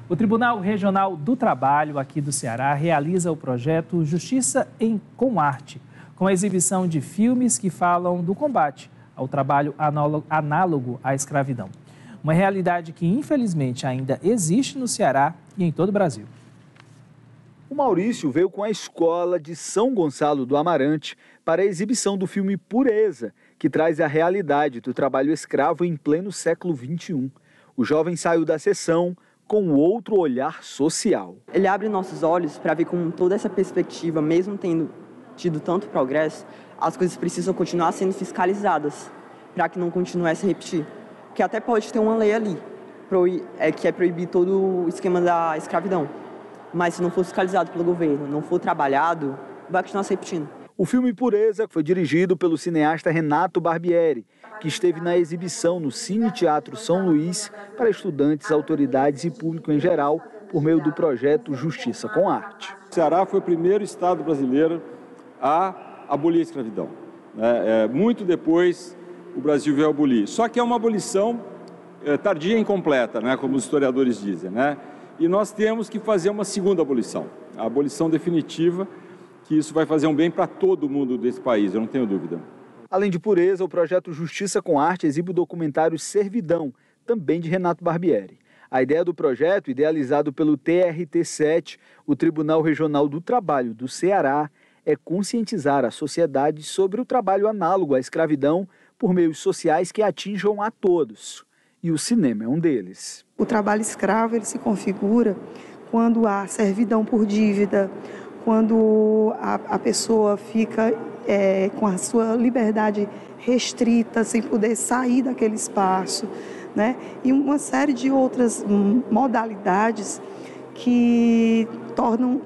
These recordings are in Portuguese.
O Tribunal Regional do Trabalho aqui do Ceará realiza o projeto Justiça com Arte, com a exibição de filmes que falam do combate ao trabalho análogo à escravidão. Uma realidade que, infelizmente, ainda existe no Ceará e em todo o Brasil. O Maurício veio com a escola de São Gonçalo do Amarante para a exibição do filme Pureza, que traz a realidade do trabalho escravo em pleno século XXI. O jovem saiu da sessão com outro olhar social. Ele abre nossos olhos para ver com toda essa perspectiva, mesmo tendo tido tanto progresso, as coisas precisam continuar sendo fiscalizadas para que não continue a se repetir. Porque até pode ter uma lei ali, que é proibir todo o esquema da escravidão. Mas se não for fiscalizado pelo governo, não for trabalhado, vai continuar se repetindo. O filme Pureza foi dirigido pelo cineasta Renato Barbieri, que esteve na exibição no Cine Teatro São Luís para estudantes, autoridades e público em geral, por meio do projeto Justiça com Arte. O Ceará foi o primeiro estado brasileiro a abolir a escravidão. Muito depois o Brasil veio abolir. Só que é uma abolição tardia e incompleta, como os historiadores dizem. E nós temos que fazer uma segunda abolição, a abolição definitiva, que isso vai fazer um bem para todo mundo desse país, eu não tenho dúvida. Além de Pureza, o projeto Justiça com Arte exibe o documentário Servidão, também de Renato Barbieri. A ideia do projeto, idealizado pelo TRT7, o Tribunal Regional do Trabalho do Ceará, é conscientizar a sociedade sobre o trabalho análogo à escravidão por meios sociais que atinjam a todos. E o cinema é um deles. O trabalho escravo ele se configura quando há servidão por dívida, quando a pessoa fica com a sua liberdade restrita, sem poder sair daquele espaço, E uma série de outras modalidades que tornam,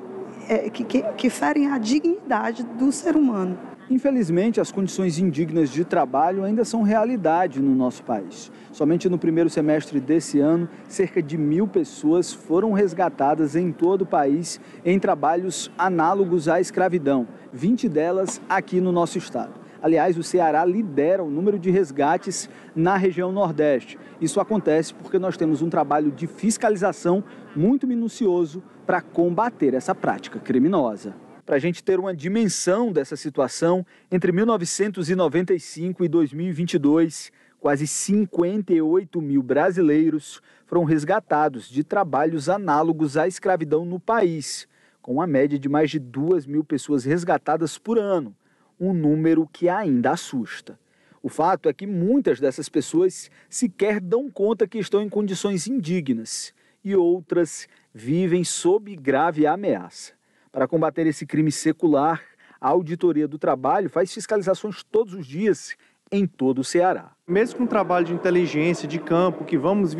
que ferem a dignidade do ser humano. Infelizmente, as condições indignas de trabalho ainda são realidade no nosso país. Somente no primeiro semestre desse ano, cerca de 1.000 pessoas foram resgatadas em todo o país em trabalhos análogos à escravidão, 20 delas aqui no nosso estado. Aliás, o Ceará lidera o número de resgates na região Nordeste. Isso acontece porque nós temos um trabalho de fiscalização muito minucioso para combater essa prática criminosa. Para a gente ter uma dimensão dessa situação, entre 1995 e 2022, quase 58 mil brasileiros foram resgatados de trabalhos análogos à escravidão no país, com uma média de mais de 2.000 pessoas resgatadas por ano, um número que ainda assusta. O fato é que muitas dessas pessoas sequer dão conta que estão em condições indignas e outras vivem sob grave ameaça. Para combater esse crime secular, a Auditoria do Trabalho faz fiscalizações todos os dias em todo o Ceará. Mesmo com um trabalho de inteligência, de campo, que vamos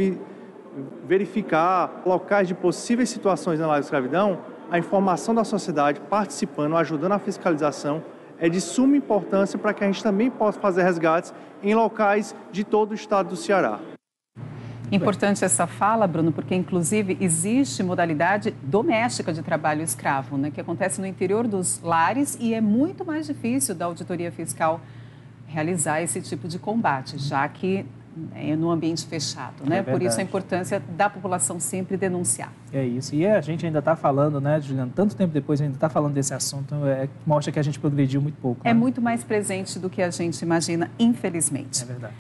verificar locais de possíveis situações na escravidão, a informação da sociedade participando, ajudando a fiscalização, é de suma importância para que a gente também possa fazer resgates em locais de todo o estado do Ceará. Importante essa fala, Bruno, porque inclusive existe modalidade doméstica de trabalho escravo, que acontece no interior dos lares e é muito mais difícil da auditoria fiscal realizar esse tipo de combate, já que é no ambiente fechado, Por isso a importância da população sempre denunciar. É isso, e a gente ainda está falando, Juliana, tanto tempo depois ainda está falando desse assunto, mostra que a gente progrediu muito pouco. É muito mais presente do que a gente imagina, infelizmente. É verdade.